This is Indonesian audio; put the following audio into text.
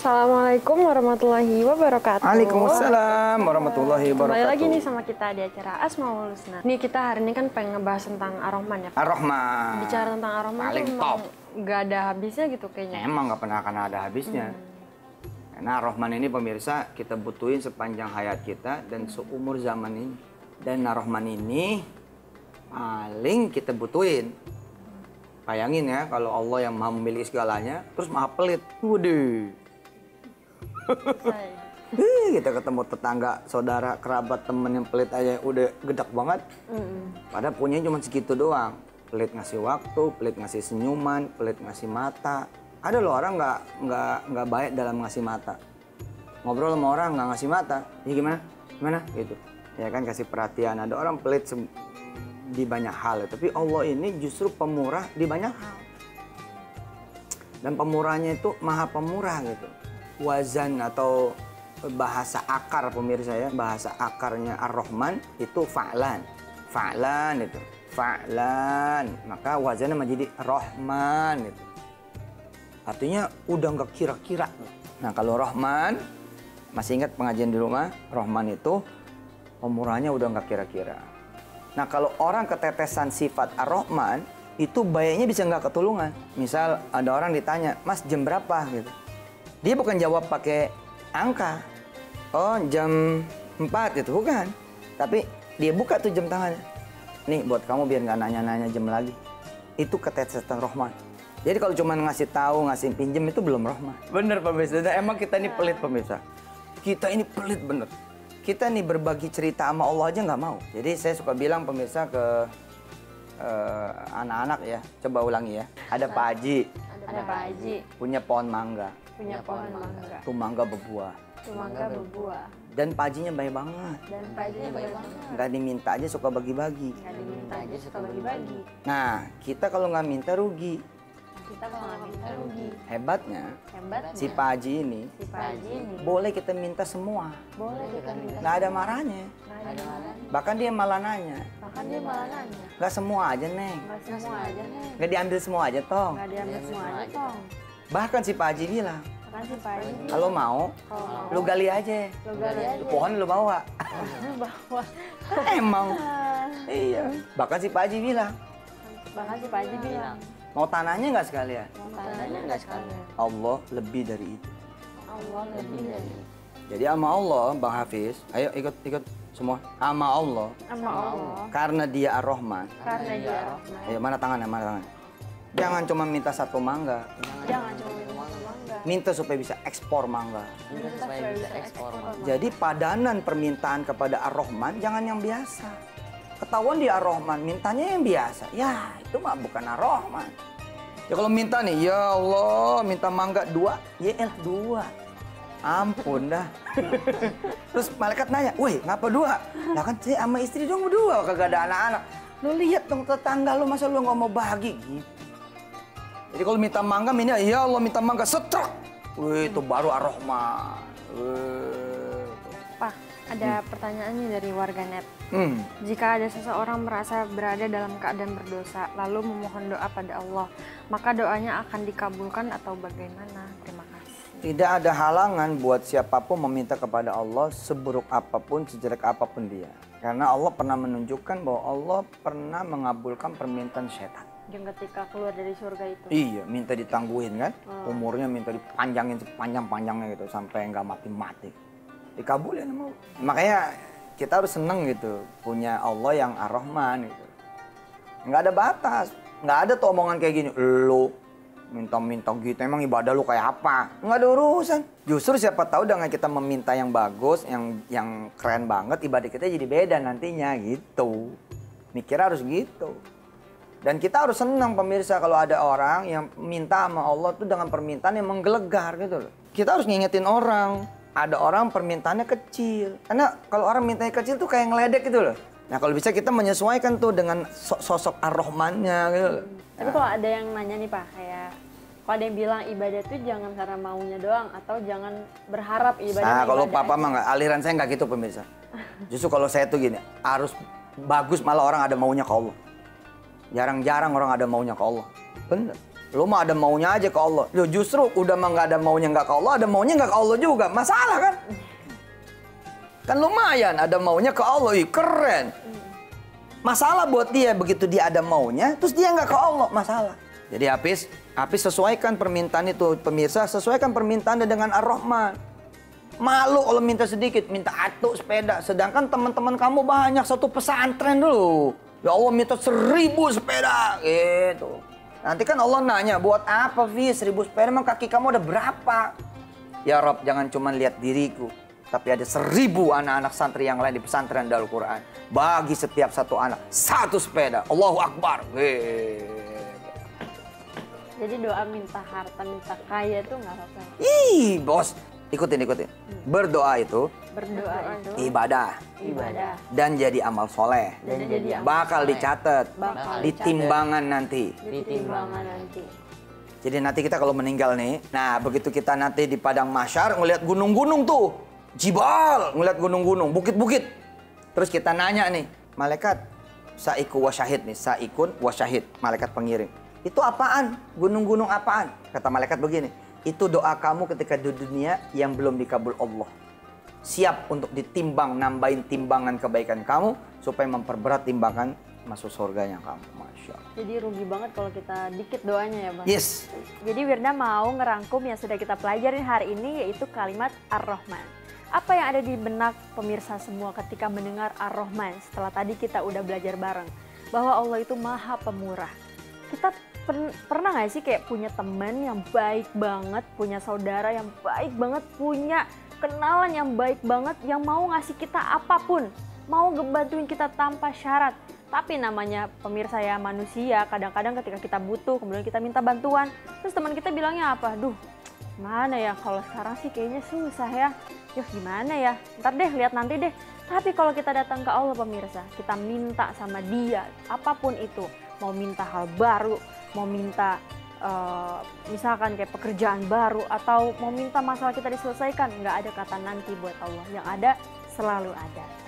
Assalamualaikum warahmatullahi wabarakatuh. Waalaikumsalam warahmatullahi wabarakatuh. Kembali lagi nih sama kita di acara Asmaul Husna. Nih kita hari ini kan pengen ngebahas tentang Ar-Rahman ya. Ar-Rahman. Bicara tentang Ar-Rahman paling tuh top. Gak ada habisnya gitu kayaknya. Emang gak pernah akan ada habisnya. Karena Ar-Rahman ini pemirsa kita butuhin sepanjang hayat kita dan seumur zaman ini. Dan Ar-Rahman ini paling kita butuhin. Bayangin ya kalau Allah yang maha memiliki segalanya, terus maha pelit. Waduh. Kita ketemu tetangga, saudara, kerabat, temen yang pelit aja udah gedak banget. Padahal punya cuma segitu doang. Pelit ngasih waktu, pelit ngasih senyuman, pelit ngasih mata. Ada loh orang nggak baik dalam ngasih mata. Ngobrol sama orang nggak ngasih mata, ya gimana? Gimana? Gitu. Ya kan kasih perhatian. Ada orang pelit di banyak hal, tapi Allah ini justru pemurah di banyak hal. Dan pemurahnya itu maha pemurah gitu. Wazan atau bahasa akar pemirsa ya, bahasa akarnya Ar-Rahman itu fa'lan. Fa'lan itu. Fa'lan. Maka wazannya menjadi Rahman gitu. Artinya udah nggak kira-kira. Nah kalau Rahman, masih ingat pengajian di rumah? Rahman itu pemurahnya udah nggak kira-kira. Nah kalau orang ketetesan sifat Ar-Rahman, itu baiknya bisa nggak ketulungan. Misal ada orang ditanya, Mas jam berapa gitu. Dia bukan jawab pakai angka. Oh jam 4 gitu, bukan. Tapi dia buka tuh jam tangannya. Nih buat kamu biar nggak nanya-nanya jam lagi. Itu ketetesan Rahman. Jadi kalau cuma ngasih tahu, ngasih pinjem itu belum Rahman. Bener pemirsa, emang kita ini pelit pemirsa. Kita ini pelit bener. Kita nih berbagi cerita sama Allah aja nggak mau. Jadi saya suka bilang pemirsa ke anak-anak ya, coba ulangi ya. Ada Pak Haji. Ada Pak Haji. Punya pohon mangga. Punya pohon mangga. Tuh mangga berbuah. Tuh mangga berbuah. Dan Pak Hajinya baik banget. Dan Pak Hajinya baik banget. Nggak diminta aja suka bagi-bagi. Nggak diminta aja suka bagi-bagi. Nah, kita kalau nggak minta rugi. Kita kalau nggak minta rugi. Hebatnya, Hebatnya si Pak Haji ini si Pak Haji ini boleh kita minta semua. boleh kita minta. Nggak ada marahnya. Nggak ada marahnya. Bahkan dia malah nanya, Bahkan dia malah nanya. nggak semua aja Neng. Nggak semua aja nih. Nggak diambil semua aja Tong. Nggak diambil semua aja Tong. Bahkan si Pak Haji bilang, Bahkan si Pak Haji kalau mau, kalau mau lu gali aja. lu gali aja. Pohon lu bawa. Bahwa Emang. Iya. Bahkan si Pak Haji bilang, bahkan si Pak Haji bilang mau tanahnya nggak sekalian? tanahnya nggak sekalian. Allah lebih dari itu. Allah lebih dari Jadi sama Allah, Bang Hafiz, ayo ikut semua. Sama Allah, sama Allah karena dia Ar-Rahman. karena dia Rahman. Ayo mana tangannya, mana tangannya. Jangan cuma minta satu mangga. Jangan cuma minta mangga. Minta supaya bisa ekspor mangga. Minta supaya bisa ekspor mangga. Jadi padanan permintaan kepada Ar-Rahman jangan yang biasa. Ketahuan dia Ar-Rahman, mintanya yang biasa. Ya, itu mah bukan Ar-Rahman. Ya kalau minta nih, ya Allah, minta mangga 2, ya elah 2. Ampun dah. Terus malaikat nanya, weh ngapa 2? Lah kan saya sama istri dong 2, kagak ada anak-anak. Lu lihat dong tetangga lu, masa lu nggak mau bahagi gitu. Jadi kalau minta mangga, ya Allah minta mangga, setruk. Wih, itu baru Ar-Rahman. Pak, ada pertanyaan nih dari warganet. Jika ada seseorang merasa berada dalam keadaan berdosa, lalu memohon doa pada Allah, maka doanya akan dikabulkan atau bagaimana? Terima kasih. Tidak ada halangan buat siapapun meminta kepada Allah seburuk apapun, sejelek apapun dia. Karena Allah pernah menunjukkan bahwa Allah pernah mengabulkan permintaan setan. Yang ketika keluar dari surga itu. Iya, minta ditangguhin kan. Umurnya minta dipanjangin sepanjang-panjangnya gitu, sampai nggak mati-mati. Dikabulin sama Allah. Makanya kita harus seneng gitu, punya Allah yang Ar-Rahman gitu. Nggak ada batas, nggak ada tuh omongan kayak gini, lu minta-minta gitu, emang ibadah lu kayak apa? Nggak ada urusan. Justru siapa tahu dengan kita meminta yang bagus, yang keren banget, ibadah kita jadi beda nantinya gitu. Mikir harus gitu. Dan kita harus senang pemirsa kalau ada orang yang minta sama Allah tuh dengan permintaan yang menggelegar gitu loh. Kita harus ngingetin orang. Ada orang permintaannya kecil. Karena kalau orang mintanya kecil tuh kayak ngeledek gitu loh. Nah kalau bisa kita menyesuaikan tuh dengan sosok Ar-Rahmannya gitu loh. Tapi kalau ada yang nanya nih Pak, kayak kalau ada yang bilang ibadah tuh jangan karena maunya doang atau jangan berharap ibadah. Nah kalau papa mah nggak, aliran saya nggak gitu pemirsa. Justru kalau saya tuh gini, harus bagus malah orang ada maunya ke Allah. Jarang-jarang orang ada maunya ke Allah. Bener. Lu mah ada maunya aja ke Allah. Loh, justru udah mah nggak ada maunya nggak ke Allah, ada maunya nggak ke Allah juga. Masalah kan? Kan lumayan ada maunya ke Allah, ih keren. Masalah buat dia, begitu dia ada maunya, terus dia nggak ke Allah, masalah. Jadi Hafiz sesuaikan permintaan itu, pemirsa, sesuaikan permintaannya dengan Ar-Rahman. Malu kalau minta sedikit, minta atuk sepeda. Sedangkan teman-teman kamu banyak, satu pesantren dulu. Ya Allah minta 1000 sepeda, gitu. Nanti kan Allah nanya, buat apa Vi 1000 sepeda, emang kaki kamu ada berapa? Ya Rob, jangan cuma lihat diriku. Tapi ada 1000 anak-anak santri yang lain di pesantren Darul Quran. Bagi setiap satu anak, 1 sepeda. Allahu Akbar. Jadi doa minta harta, minta kaya itu nggak apa-apa. Ih, bos. Ikutin. Berdoa itu ibadah. Dan jadi amal soleh. Bakal dicatat. Di timbangan nanti. Jadi nanti kita kalau meninggal nih, nah begitu kita nanti di padang mahsyar ngelihat gunung-gunung tuh. Jibal, ngelihat gunung-gunung, bukit-bukit. Terus kita nanya nih, malaikat saiku wasyahid nih, saikun wasyahid, malaikat pengiring. Itu apaan? Gunung-gunung apaan? Kata malaikat begini, itu doa kamu ketika di dunia yang belum dikabul Allah. Siap untuk ditimbang, nambahin timbangan kebaikan kamu supaya memperberat timbangan masuk surganya kamu. Masya Allah. Jadi rugi banget kalau kita dikit doanya ya Bang? Yes. Jadi Wirda mau ngerangkum yang sudah kita pelajarin hari ini, yaitu kalimat Ar-Rahman. Apa yang ada di benak pemirsa semua ketika mendengar Ar-Rahman setelah tadi kita udah belajar bareng bahwa Allah itu maha pemurah. Kita pernah gak sih kayak punya teman yang baik banget, punya saudara yang baik banget, punya kenalan yang baik banget, yang mau ngasih kita apapun, mau ngebantuin kita tanpa syarat. Tapi namanya pemirsa ya manusia, kadang-kadang ketika kita butuh, kemudian kita minta bantuan, terus teman kita bilangnya apa? Duh, mana ya, kalau sekarang sih kayaknya susah ya. Yuk gimana ya, ntar deh, lihat nanti deh. Tapi kalau kita datang ke Allah pemirsa, kita minta sama dia, apapun itu. Mau minta hal baru, mau minta misalkan kayak pekerjaan baru, atau mau minta masalah kita diselesaikan, nggak ada kata nanti buat Allah. Yang ada selalu ada.